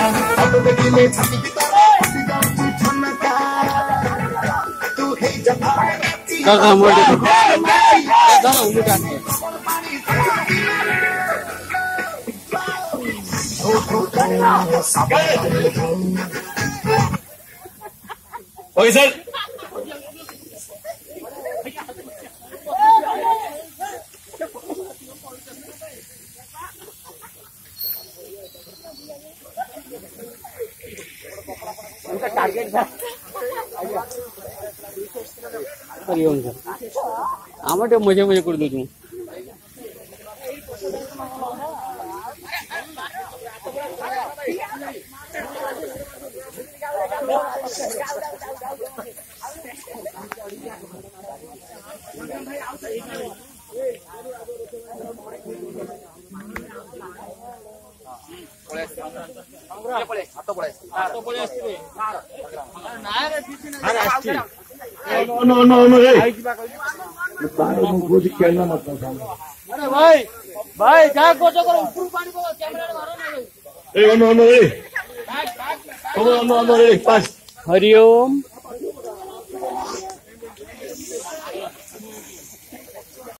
Okay sir target आम मजा मजा कर दू अरे भाई भाई क्या कोचो करो ऊपर पानी को कैमरा मारो ना हरिओम।